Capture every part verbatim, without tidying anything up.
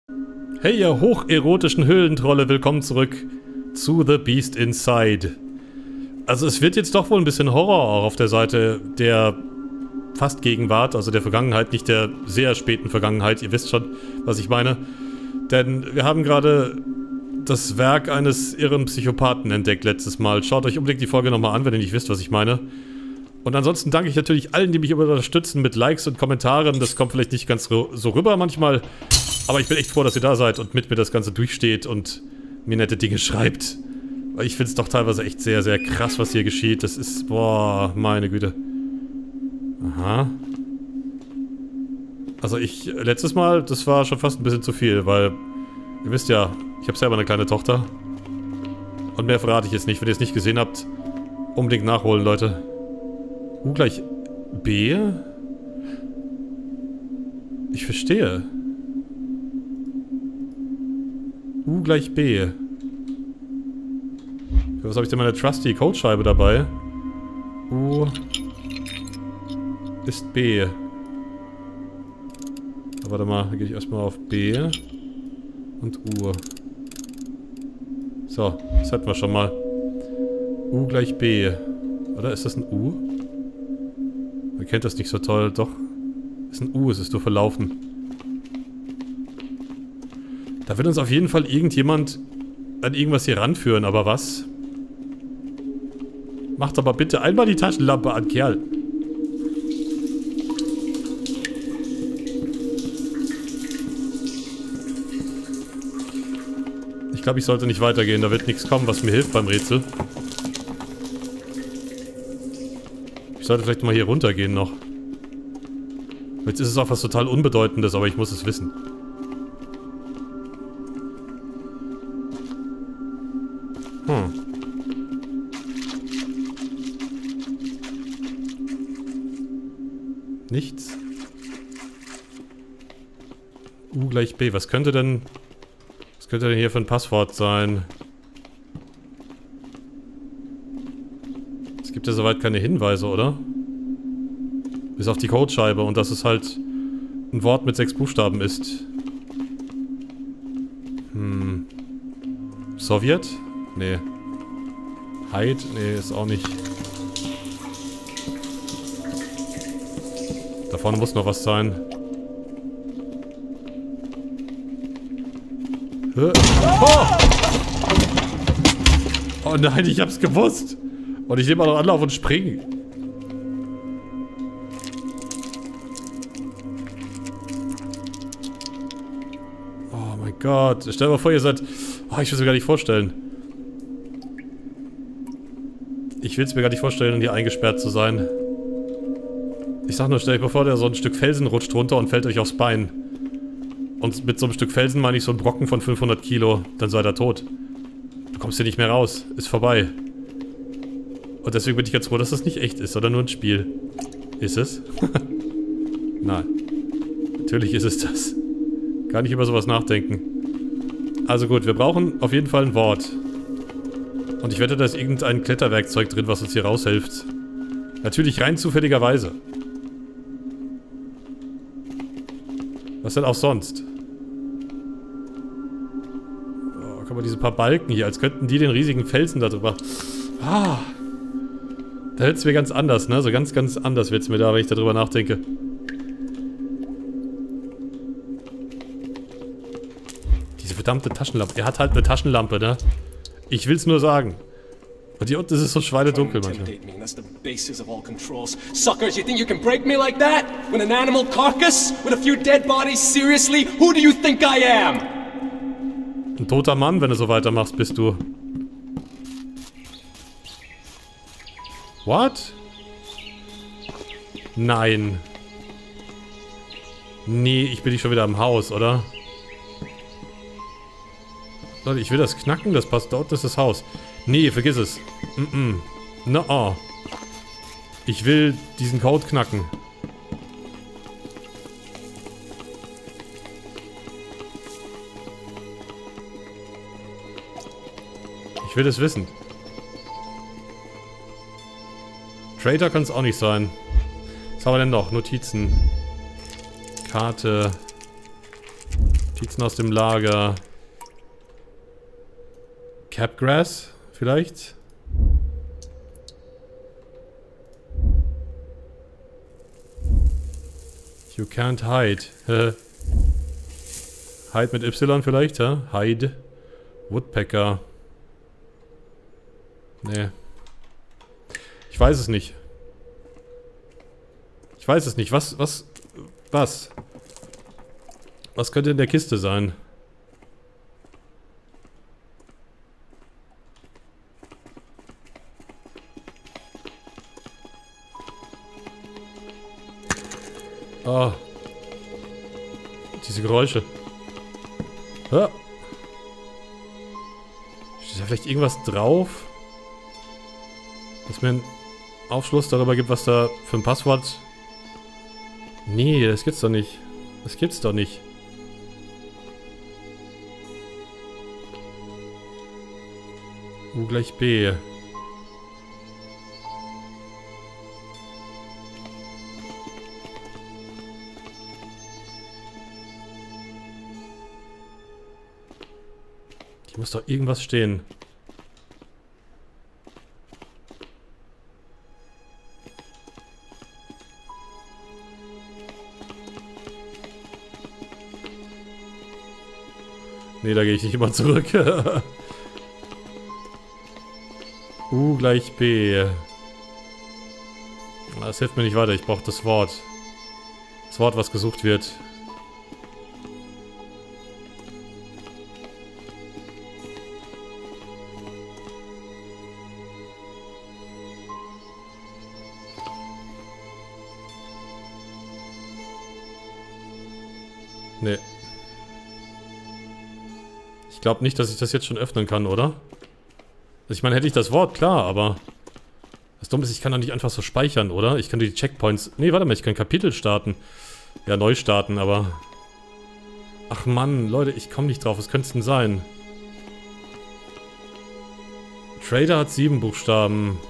Hey ihr hocherotischen Höhlentrolle, willkommen zurück zu The Beast Inside. Also es wird jetzt doch wohl ein bisschen Horror auch auf der Seite der fast Gegenwart, also der Vergangenheit, nicht der sehr späten Vergangenheit, ihr wisst schon, was ich meine. Denn wir haben gerade das Werk eines irren Psychopathen entdeckt letztes Mal. Schaut euch unbedingt die Folge nochmal an, wenn ihr nicht wisst, was ich meine. Und ansonsten danke ich natürlich allen, die mich unterstützen mit Likes und Kommentaren. Das kommt vielleicht nicht ganz so rüber manchmal, aber ich bin echt froh, dass ihr da seid und mit mir das Ganze durchsteht und mir nette Dinge schreibt. Weil ich finde es doch teilweise echt sehr, sehr krass, was hier geschieht. Das ist, boah, meine Güte. Aha. Also ich, letztes Mal, das war schon fast ein bisschen zu viel, weil, ihr wisst ja, ich habe selber eine kleine Tochter. Und mehr verrate ich jetzt nicht. Wenn ihr es nicht gesehen habt, unbedingt nachholen, Leute. U gleich B? Ich verstehe. U gleich B. Für was habe ich denn meine Trusty Codescheibe dabei? U ist B. Aber warte mal, da gehe ich erstmal auf B und U. So, das hätten wir schon mal. U gleich B. Oder ist das ein U? Man kennt das nicht so toll. Doch. Ist ein U, es ist nur verlaufen. Da wird uns auf jeden Fall irgendjemand an irgendwas hier ranführen, aber was? Macht aber bitte einmal die Taschenlampe an, Kerl. Ich glaube, ich sollte nicht weitergehen. Da wird nichts kommen, was mir hilft beim Rätsel. Ich sollte vielleicht mal hier runtergehen noch. Jetzt ist es auch was total Unbedeutendes, aber ich muss es wissen. Hm. Nichts. U gleich B. Was könnte denn... Was könnte denn hier für ein Passwort sein? Es gibt ja soweit keine Hinweise, oder? Bis auf die Codescheibe und dass es halt ein Wort mit sechs Buchstaben ist. Hm. Sowjet? Nee. Heid? Nee, ist auch nicht. Da vorne muss noch was sein. Oh! Oh nein, ich hab's gewusst! Und ich nehme auch noch Anlauf und springe. Oh mein Gott. Stell dir mal vor, ihr seid... Oh, ich will es mir gar nicht vorstellen. Ich will es mir gar nicht vorstellen, hier eingesperrt zu sein. Ich sag nur, stell euch mal vor, der so ein Stück Felsen rutscht runter und fällt euch aufs Bein. Und mit so einem Stück Felsen meine ich so einen Brocken von fünfhundert Kilo. Dann seid ihr tot. Du kommst hier nicht mehr raus. Ist vorbei. Und deswegen bin ich ganz froh, dass das nicht echt ist, sondern nur ein Spiel. Ist es? Nein. Natürlich ist es das. Gar nicht über sowas nachdenken. Also gut, wir brauchen auf jeden Fall ein Wort. Und ich wette, da ist irgendein Kletterwerkzeug drin, was uns hier raushilft. Natürlich rein zufälligerweise. Was denn auch sonst? Oh, guck mal, diese paar Balken hier, als könnten die den riesigen Felsen da drüber... Ah... Da wird es mir ganz anders, ne? So ganz, ganz anders wird es mir da, wenn ich darüber nachdenke. Diese verdammte Taschenlampe. Er hat halt eine Taschenlampe, ne? Ich will's nur sagen. Und hier unten ist es so schweinedunkel manchmal. Suckers, you think you can break me like that? With an animal carcass? With a few dead bodies? Seriously? Who do you think I am? Ein toter Mann, wenn du so weitermachst, bist du. What? Nein. Nee, ich bin nicht schon wieder im Haus, oder? Leute, ich will das knacken, das passt. Da unten ist das Haus. Nee, vergiss es. Mm-mm. Na, oh. Ich will diesen Code knacken. Ich will es wissen. Traitor kann es auch nicht sein. Was haben wir denn noch? Notizen. Karte. Notizen aus dem Lager. Capgrass, vielleicht? You can't hide. Hide mit Y vielleicht, ja? Hide. Woodpecker. Nee. Ich weiß es nicht. Ich weiß es nicht. Was, was, was? Was könnte in der Kiste sein? Oh. Diese Geräusche. Ah. Steht da vielleicht irgendwas drauf? Was mir einen Aufschluss darüber gibt, was da für ein Passwort... Nee, das gibt's doch nicht. Das gibt's doch nicht. U gleich B. Hier muss doch irgendwas stehen. Nee, da gehe ich nicht immer zurück. U gleich B. Das hilft mir nicht weiter, ich brauche das Wort. Das Wort, was gesucht wird. Nee. Ich glaube nicht, dass ich das jetzt schon öffnen kann, oder? Also ich meine, hätte ich das Wort, klar, aber... Das Dumme ist, ich kann doch nicht einfach so speichern, oder? Ich kann die Checkpoints... Nee, warte mal, ich kann Kapitel starten. Ja, neu starten, aber... Ach Mann, Leute, ich komme nicht drauf. Was könnte es denn sein? Trader hat sieben Buchstaben.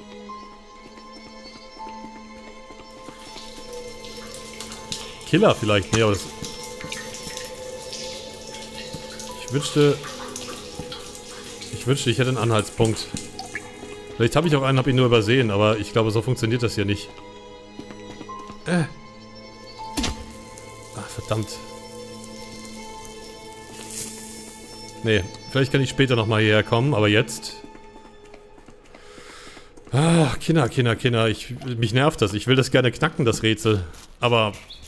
Killer vielleicht? Nee, aber das... Ich wünschte... Ich wünschte, ich hätte einen Anhaltspunkt. Vielleicht habe ich auch einen, habe ihn nur übersehen, aber ich glaube, so funktioniert das hier nicht. Äh. Ach, verdammt. Nee, vielleicht kann ich später nochmal hierher kommen, aber jetzt... Ah, Kinder, Kinder, Kinder. Ich, mich nervt das. Ich will das gerne knacken, das Rätsel. Aber...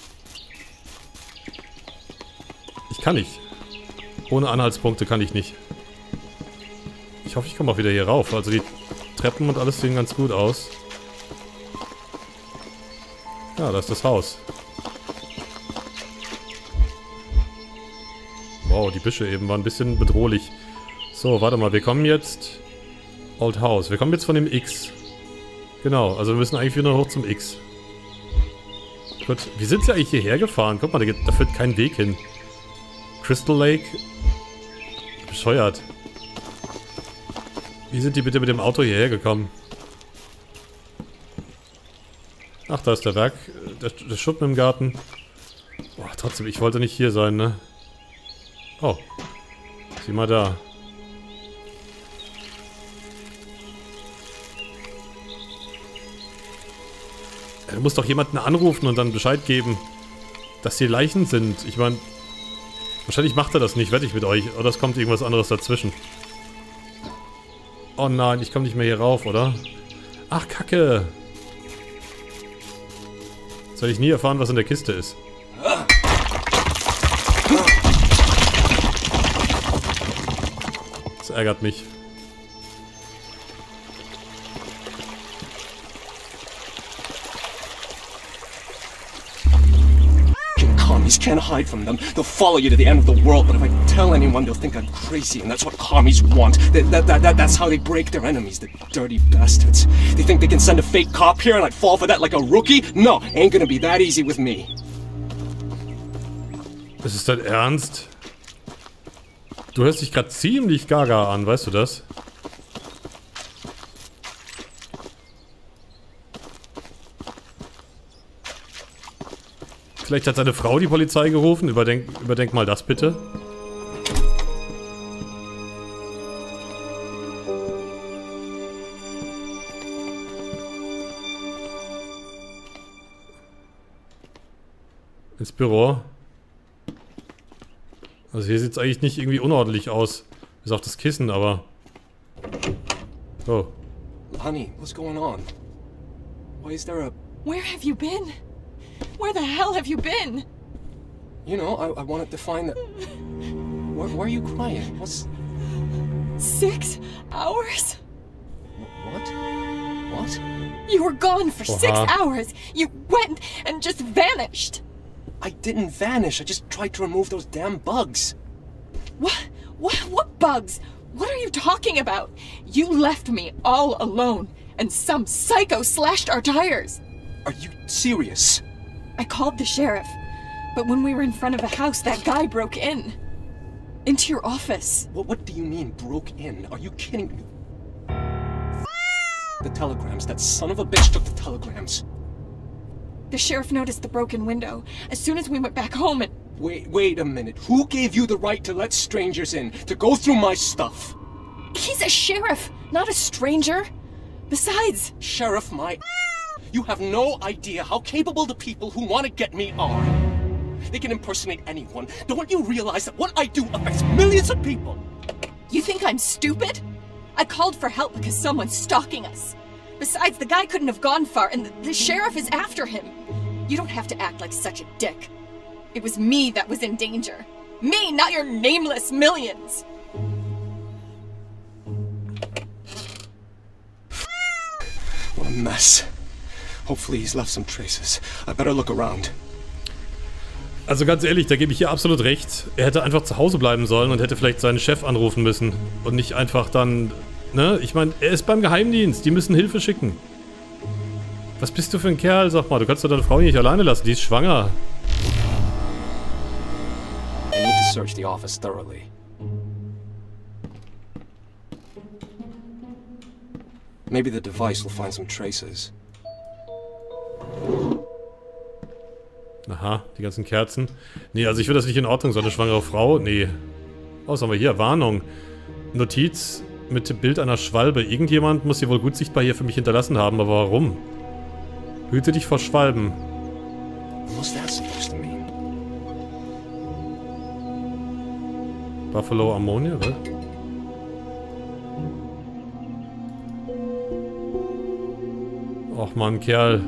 Ich kann nicht. Ohne Anhaltspunkte kann ich nicht. Ich hoffe, ich komme auch wieder hier rauf. Also die Treppen und alles sehen ganz gut aus. Ja, da ist das Haus. Wow, die Büsche eben waren ein bisschen bedrohlich. So, warte mal, wir kommen jetzt... Old House. Wir kommen jetzt von dem X. Genau, also wir müssen eigentlich wieder hoch zum X. Gut, wie sind sie eigentlich hierher gefahren? Guck mal, da, geht, da führt kein Weg hin. Crystal Lake. Bescheuert. Wie sind die bitte mit dem Auto hierher gekommen? Ach, da ist der Werk. Der, der Schuppen im Garten. Boah, trotzdem, ich wollte nicht hier sein, ne? Oh. Sieh mal da. Du musst doch jemanden anrufen und dann Bescheid geben, dass hier Leichen sind. Ich meine, wahrscheinlich macht er das nicht, wette ich mit euch. Oder es kommt irgendwas anderes dazwischen. Oh nein, ich komme nicht mehr hier rauf, oder? Ach, Kacke. Jetzt werde ich nie erfahren, was in der Kiste ist. Das ärgert mich. Commies can't hide from them. They'll follow you to the end of the world, but if I tell anyone, they'll think I'm crazy, and that's what commies want. That, that, that, that, that's how they break their enemies, the dirty bastards. They think they can send a fake cop here and I'd fall for that like a rookie? No, ain't gonna be that easy with me. Das ist dein Ernst? Du hörst dich gerade ziemlich gaga an, weißt du das? Vielleicht hat seine Frau die Polizei gerufen. Überdenk, überdenk mal das bitte. Ins Büro. Also hier sieht es eigentlich nicht irgendwie unordentlich aus. Bis auf das Kissen, aber... Oh. Honey, what's going on? Why is there a... Where have you been? Where the hell have you been? You know, I, I wanted to find the... Why, why are you crying? What's... Six hours? What? What? You were gone for Oha. six hours. You went and just vanished. I didn't vanish. I just tried to remove those damn bugs. What? What? What bugs? What are you talking about? You left me all alone, and some psycho slashed our tires. Are you serious? I called the sheriff, but when we were in front of the house, that guy broke in. Into your office. What, what do you mean, broke in? Are you kidding me? The telegrams. That son of a bitch took the telegrams. The sheriff noticed the broken window as soon as we went back home and... Wait, wait a minute. Who gave you the right to let strangers in, to go through my stuff? He's a sheriff, not a stranger. Besides... Sheriff, my... You have no idea how capable the people who want to get me are. They can impersonate anyone. Don't you realize that what I do affects millions of people? You think I'm stupid? I called for help because someone's stalking us. Besides, the guy couldn't have gone far, and the, the sheriff is after him. You don't have to act like such a dick. It was me that was in danger. Me, not your nameless millions! What a mess. Hopefully he's left some traces. I better look around. Also ganz ehrlich, da gebe ich ihr absolut recht. Er hätte einfach zu Hause bleiben sollen und hätte vielleicht seinen Chef anrufen müssen. Und nicht einfach dann... Ne? Ich meine, er ist beim Geheimdienst. Die müssen Hilfe schicken. Was bist du für ein Kerl? Sag mal, du kannst doch deine Frau nicht alleine lassen. Die ist schwanger. I need to search the office thoroughly. Maybe the device will find some traces. Aha, die ganzen Kerzen. Nee, also ich finde das nicht in Ordnung. So eine schwangere Frau? Nee. Oh, was haben wir hier? Warnung. Notiz mit dem Bild einer Schwalbe. Irgendjemand muss sie wohl gut sichtbar hier für mich hinterlassen haben, aber warum? Hüte dich vor Schwalben. What's that supposed to mean? Buffalo Ammonia, was? Och man, Kerl.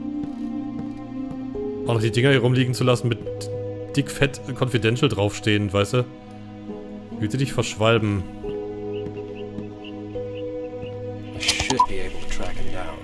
Auch noch die Dinger hier rumliegen zu lassen mit dick fett Confidential draufstehen, weißt du? Hüte dich vor Schwalben. I should be able to track him down.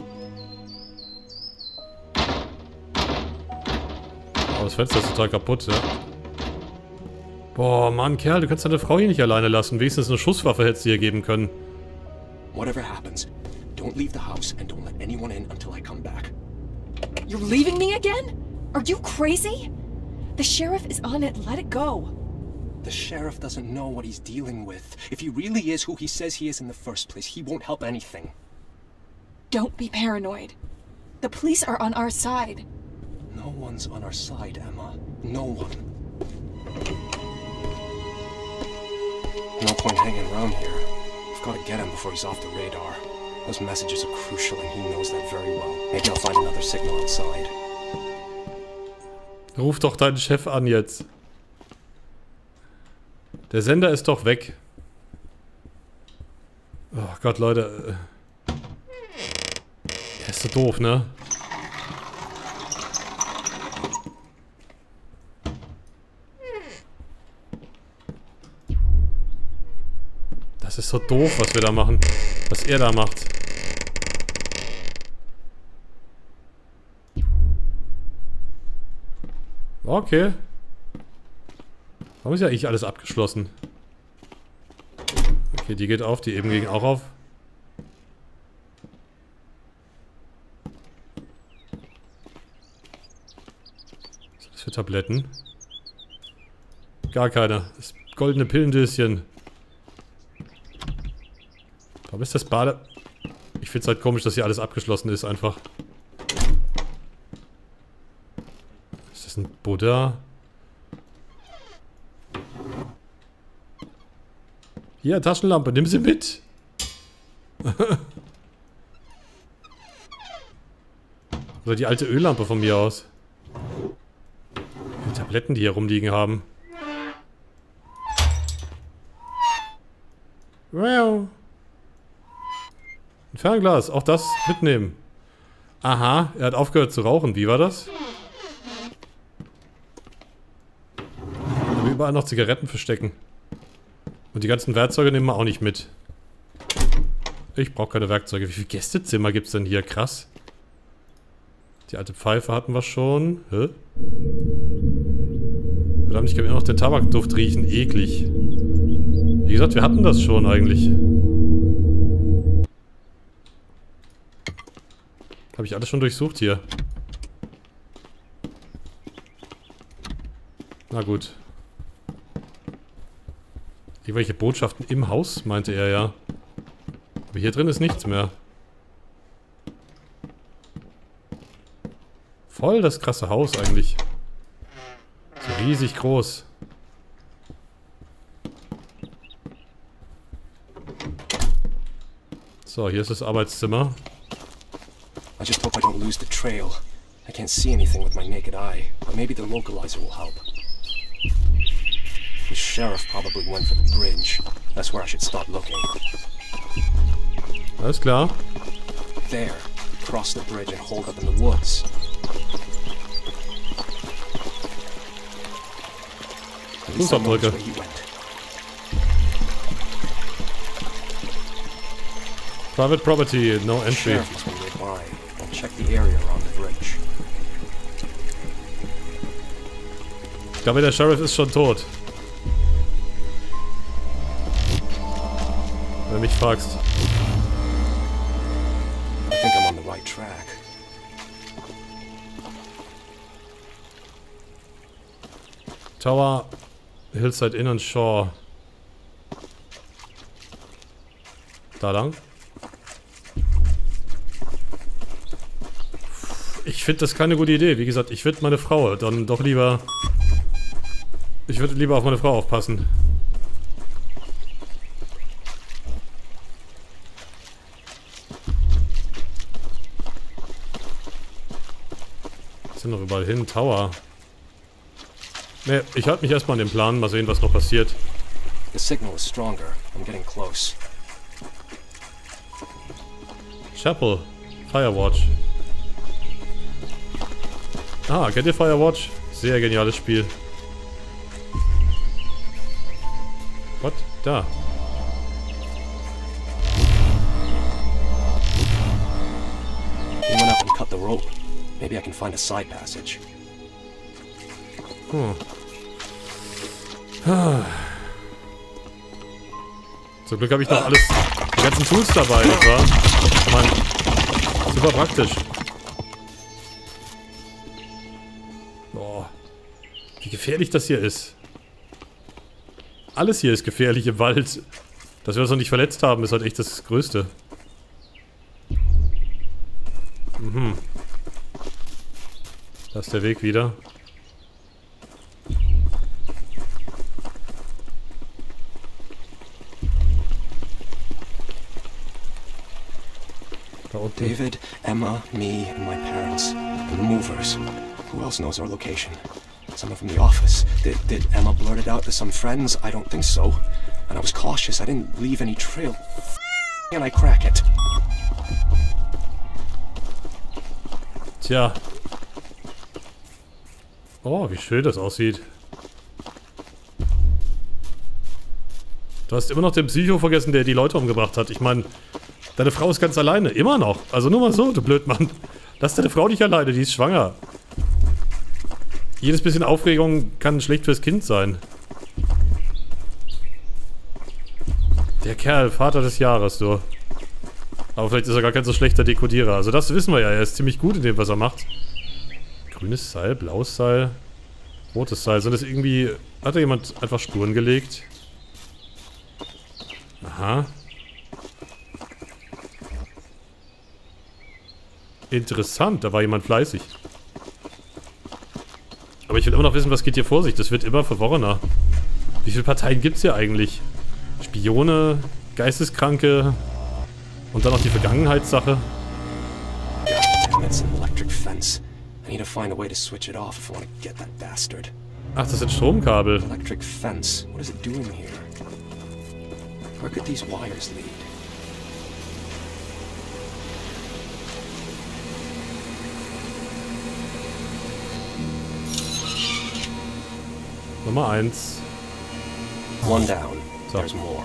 Oh, das Fenster ist total kaputt, ja. Boah, Mann, Kerl, du kannst deine Frau hier nicht alleine lassen. Wenigstens eine Schusswaffe hättest du ihr geben können. Whatever happens, don't leave the house and don't let anyone in until I come back. You're leaving me again? Are you crazy? The sheriff is on it, let it go. The sheriff doesn't know what he's dealing with. If he really is who he says he is in the first place, he won't help anything. Don't be paranoid. The police are on our side. No one's on our side, Emma. No one. No point hanging around here. I've got to get him before he's off the radar. Those messages are crucial and he knows that very well. Maybe I'll find another signal outside. Ruf doch deinen Chef an jetzt. Der Sender ist doch weg. Oh Gott, Leute. Er ist so doof, ne? Das ist so doof, was wir da machen. Was er da macht. Okay. Warum ist ja eigentlich alles abgeschlossen? Okay, die geht auf, die eben ging auch auf. Was ist das für Tabletten? Gar keine. Das goldene Pillendöschen. Warum ist das Bade... Ich finde es halt komisch, dass hier alles abgeschlossen ist, einfach. Was ist Buddha. Hier, Taschenlampe, nimm sie mit. Oder die alte Öllampe von mir aus. Die Tabletten, die hier rumliegen haben. Wow. Ein Fernglas, auch das mitnehmen. Aha, er hat aufgehört zu rauchen. Wie war das? Aber überall noch Zigaretten verstecken. Und die ganzen Werkzeuge nehmen wir auch nicht mit. Ich brauche keine Werkzeuge. Wie viele Gästezimmer gibt es denn hier? Krass. Die alte Pfeife hatten wir schon. Hä? Verdammt, ich kann immer noch den Tabakduft riechen. Eklig. Wie gesagt, wir hatten das schon eigentlich. Habe ich alles schon durchsucht hier. Na gut. Irgendwelche Botschaften im Haus, meinte er ja. Aber hier drin ist nichts mehr. Voll das krasse Haus eigentlich. So riesig groß. So, hier ist das Arbeitszimmer. I just hope I don't lose the trail. I can't see anything with my naked eye, but maybe the localizer will help. The sheriff probably went for the bridge. That's where I should start looking. Alles klar. There, cross the bridge and hold up in the woods. At least I know which way he went. Private property, no The entry. sheriff must be nearby. I'll check the area around the bridge. Ich glaube, der Sheriff ist schon tot. Wenn du mich fragst. I think I'm on the right track. Tower, Hillside Inn und Shore. Da lang. Ich finde das keine gute Idee. Wie gesagt, ich würde meine Frau dann doch lieber... Ich würde lieber auf meine Frau aufpassen. Sind noch überall hin. Tower. Ne, ich halte mich erstmal an den Plan. Mal sehen, was noch passiert. The signal is stronger. I'm getting close. Chapel. Firewatch. Ah, kennt ihr Firewatch? Sehr geniales Spiel. What? Da. He went up and cut the rope. Maybe I can find a side passage. Hm. Ah. Zum Glück habe ich noch alles, die ganzen Tools dabei, nicht wahr? Mann, super praktisch. Boah. Wie gefährlich das hier ist. Alles hier ist gefährlich im Wald. Dass wir uns noch nicht verletzt haben, ist halt echt das Größte. Mhm. Da ist der Weg wieder. Da unten. David, Emma, me, and my parents. The movers. Who else knows our location? Someone from the office. Did, did Emma blurt it out to some friends? I don't think so. And I was cautious. I didn't leave any trail. And I crack it. Tja. Oh, wie schön das aussieht. Du hast immer noch den Psycho vergessen, der die Leute umgebracht hat. Ich meine, deine Frau ist ganz alleine. Immer noch. Also nur mal so, du Blödmann. Lass deine Frau nicht alleine, die ist schwanger. Jedes bisschen Aufregung kann schlecht fürs Kind sein. Der Kerl, Vater des Jahres, du. Aber vielleicht ist er gar kein so schlechter Dekodierer. Also das wissen wir ja, er ist ziemlich gut in dem, was er macht. Grünes Seil, blaues Seil, rotes Seil. Sind das irgendwie... Hat da jemand einfach Spuren gelegt? Aha. Interessant, da war jemand fleißig. Aber ich will immer noch wissen, was geht hier vor sich. Das wird immer verworrener. Wie viele Parteien gibt es hier eigentlich? Spione, Geisteskranke und dann noch die Vergangenheitssache. Damn, that's an electric fence. I need to find a way to switch it off if I want to get that bastard. Ach, das sind Stromkabel. Electric fence. What is it doing here? Where could these wires lead? Nummer eins. One down. So. There's more.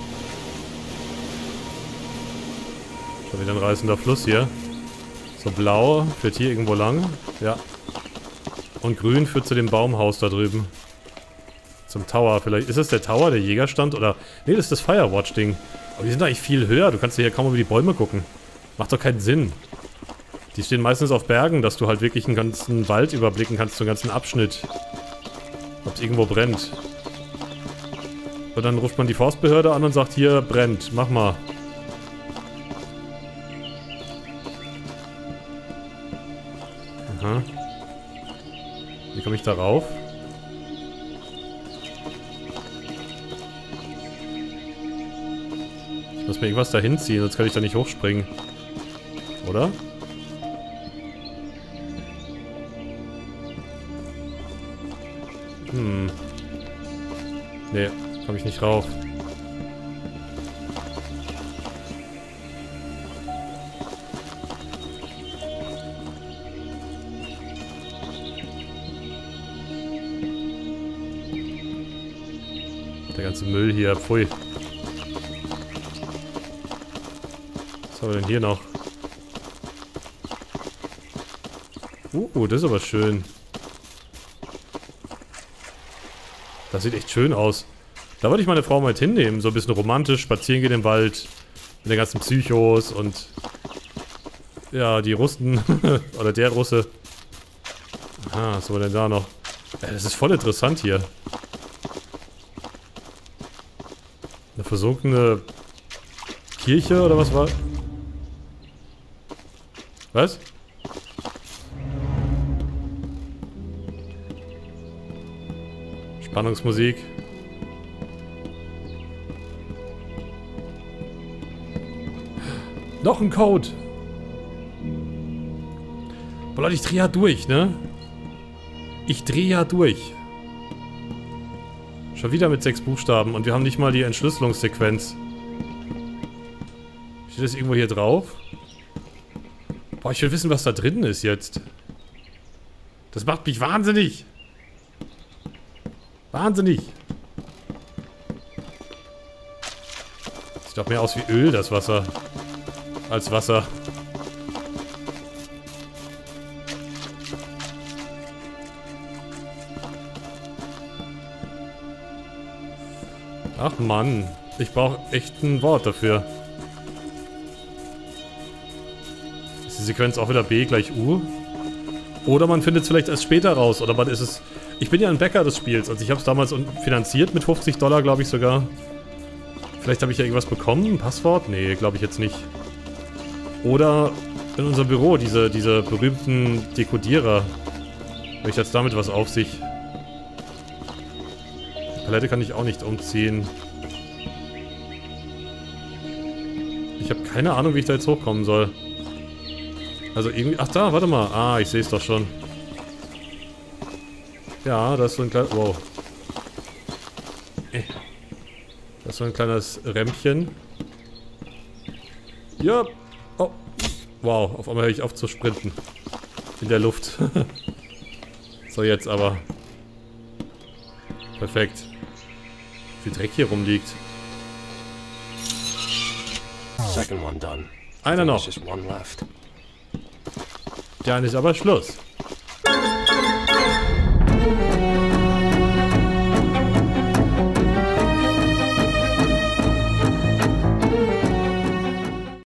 Schon wieder ein reißender Fluss hier. So blau führt hier irgendwo lang. Ja. Und grün führt zu dem Baumhaus da drüben. Zum Tower. Vielleicht ist das der Tower, der Jägerstand? Oder... Nee, das ist das Firewatch-Ding. Aber die sind eigentlich viel höher. Du kannst hier kaum über die Bäume gucken. Macht doch keinen Sinn. Die stehen meistens auf Bergen, dass du halt wirklich einen ganzen Wald überblicken kannst, so einen ganzen Abschnitt. Ob es irgendwo brennt. Und dann ruft man die Forstbehörde an und sagt, hier brennt, mach mal. Aha. Wie komme ich da rauf? Ich muss mir irgendwas da hinziehen, sonst kann ich da nicht hochspringen. Oder? Hm. Nee, komme ich nicht rauf. Der ganze Müll hier, pfui. Was haben wir denn hier noch? Uh, das ist aber schön. Das sieht echt schön aus. Da würde ich meine Frau mal mit hinnehmen. So ein bisschen romantisch, spazieren gehen im Wald. Mit den ganzen Psychos und... Ja, die Russen. Oder der Russe. Aha, was haben wir denn da noch? Ja, das ist voll interessant hier. Eine versunkene Kirche oder was war? Was? Spannungsmusik. Noch ein Code. Boah, Leute, ich drehe ja durch, ne? Ich drehe ja durch. Schon wieder mit sechs Buchstaben und wir haben nicht mal die Entschlüsselungssequenz. Steht das irgendwo hier drauf? Boah, ich will wissen, was da drin ist jetzt. Das macht mich wahnsinnig. Wahnsinnig. Sieht doch mehr aus wie Öl, das Wasser. Als Wasser. Ach Mann. Ich brauche echt ein Wort dafür. Ist die Sequenz auch wieder B gleich U? Oder man findet es vielleicht erst später raus. Oder man ist es... Ich bin ja ein Bäcker des Spiels. Also ich habe es damals finanziert mit fünfzig Dollar, glaube ich sogar. Vielleicht habe ich ja irgendwas bekommen. Ein Passwort? Nee, glaube ich jetzt nicht. Oder in unserem Büro, diese, diese berühmten Dekodierer. Vielleicht hat es damit was auf sich. Die Palette kann ich auch nicht umziehen. Ich habe keine Ahnung, wie ich da jetzt hochkommen soll. Also irgendwie... Ach da, warte mal. Ah, ich sehe es doch schon. Ja, da ist so ein kleines... Wow. Äh. Da ist so ein kleines Rämpchen. Ja. Oh. Wow, auf einmal höre ich auf zu sprinten. In der Luft. So, jetzt aber. Perfekt. Wie viel Dreck hier rumliegt. Second one done. Einer noch. Just one left. Dann ist aber Schluss.